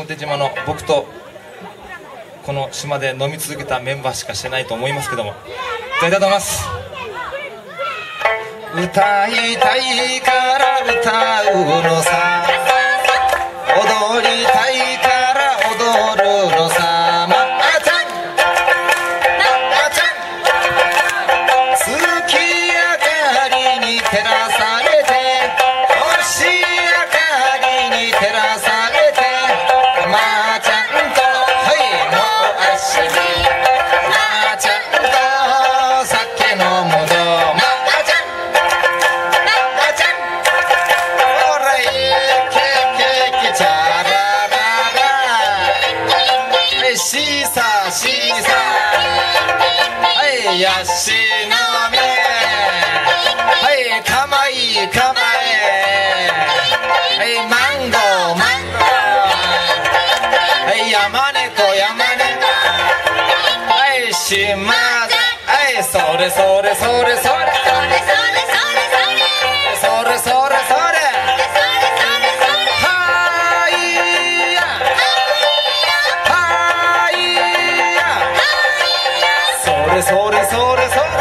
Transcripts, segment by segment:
表島の僕とこの島で飲み続けたメンバーしかしてないと思いますけども、歌いたいと思います。歌いたいから歌うのさ、踊りたいから踊るのさ、まあちゃんまあちゃん、月明かりに照らされて、星明かりに照らされて、まあちゃんとはいもう足に、まあちゃんと酒飲むぞ、まあちゃんまあちゃん、ほらいけけけちゃららら、はいシーサーシーサー、はいヤシの実、はいかまいかまえ、はいマンゴーマンゴー、はい山猫山猫、はい島田、はいそれそれそれそれそれそれそれそれそれそれ、はいやはいや、それそれそれそれ、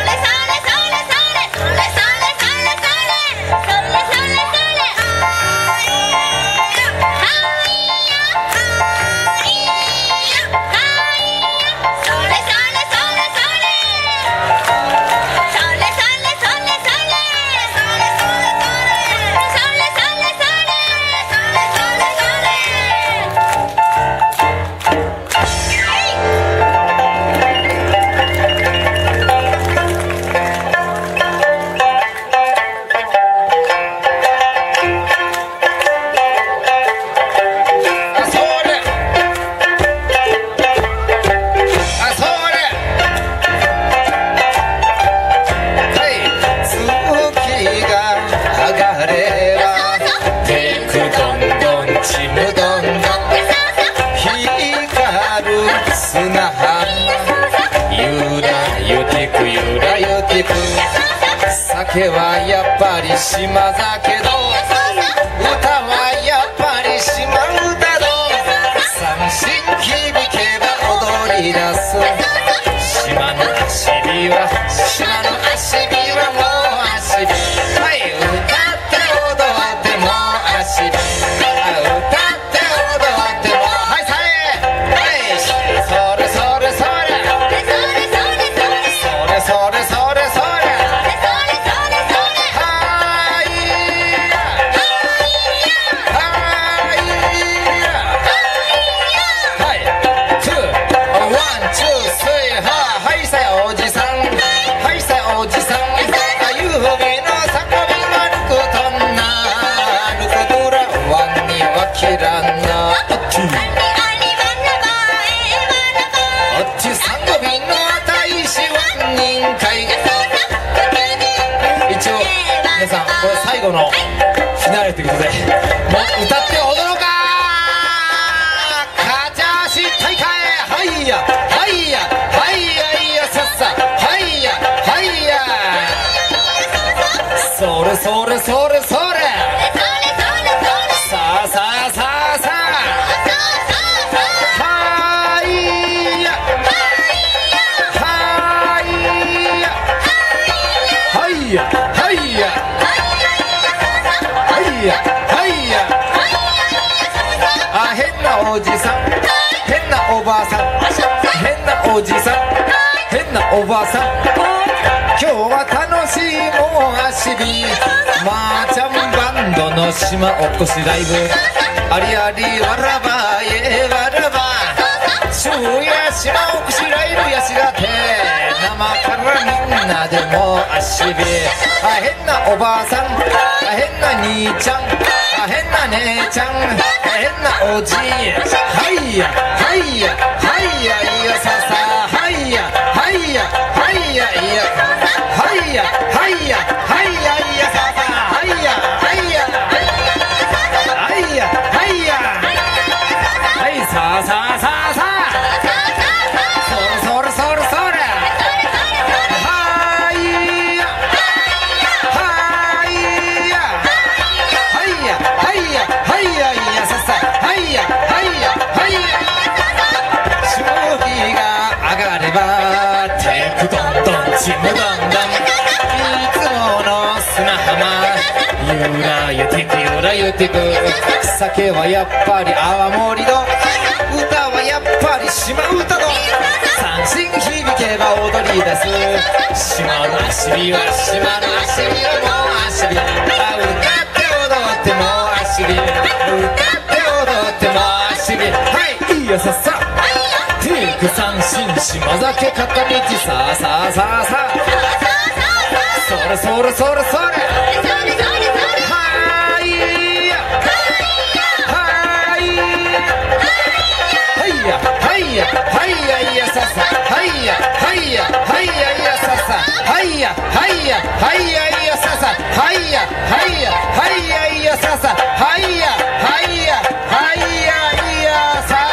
酒はやっぱり島酒ど、歌はやっぱり島歌ど、三振響けば踊り出す、島の足火は島の足火はもう足火、はい歌って踊ってもう足火、歌って踊ってもはいさえ、はいそれそれそれそれそれそれそれ、皆さんこれ最後のフィナーレということで、もう歌って踊ろうか、カチャーシ大会、はいやはいやはいやいやさっさ、はいやはいや、それそれそれそれ、さあさあさあさあ、はいやはいやはいやはいやはいやはいや、あ変なおじさん変なおばあさん変なおじさん変なおばあさん、今日は楽しいもう足火、まーちゃんバンドの島おこしライブ、ありありわらばえわらば、昼夜島おこしライブやしがて、生からみんなでもう足火、あ変なおばあさん変な兄ちゃん変な姉ちゃん変なおじい、はいやはいやはいやいやささ、はいやはいやはいやいやはいやはいやはいやいやささ、はいやはいやはいやはいやはいさあさあさあさあ、それそれそれそれ、はいやはいやはいやはいやはいやいやささ、はいやはいや言ってく裏言ってく酒はやっぱり泡盛の歌はやっぱり島唄の三振響けば踊り出す島の足火は島の足火はもう足火歌って踊ってもう足火歌って踊ってもう足火はいいやさっさテイク三振島酒片道さあさあさあさあそれそれそれそれはいやはいはいやはいやはいやいやささはいやはいやはいやいやささはいやはいやはいやいやささはいやはいやはいやいやささはいやはいやはいやいやささ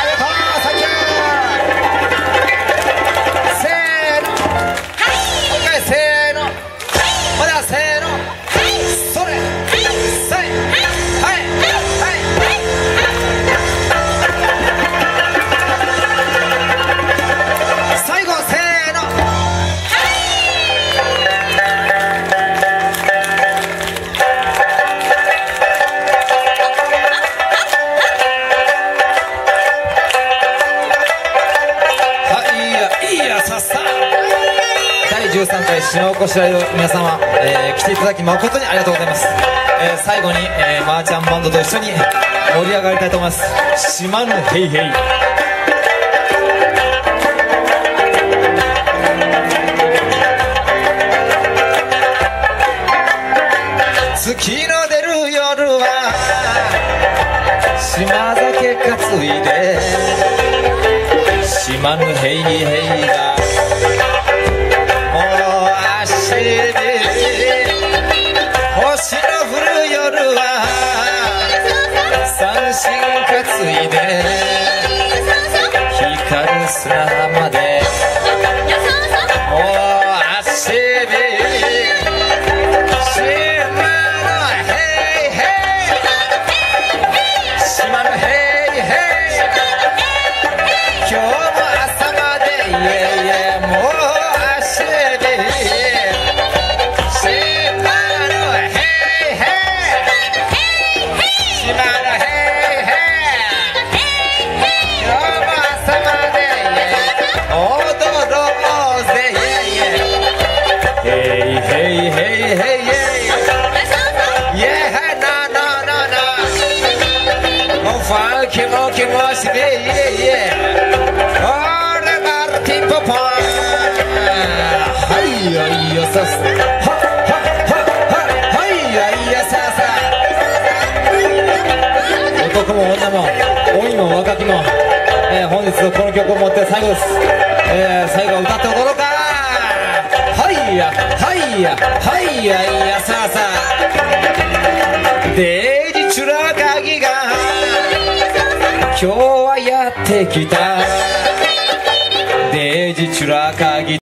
13回篠おこしらいの皆様、来ていただき誠にありがとうございます、最後に、マーチャンバンドと一緒に盛り上がりたいと思います。島のヘイヘイ月の出る夜は島酒担いで島のヘイヘイが星の降る夜は三振担いで光る砂浜でもう足火島のヘイヘイ島のヘイヘイ今日も朝までイエイエイもう足火気も気もしでイエイエ俺マルティンポポンはいやいやささははははいやいやささ男も女も老いも若きも、本日のこの曲をもって最後です、最後歌って踊ろうかはいやはいやはいやいやささデイジチュラカギが今日はやってきたデイジチュラカギ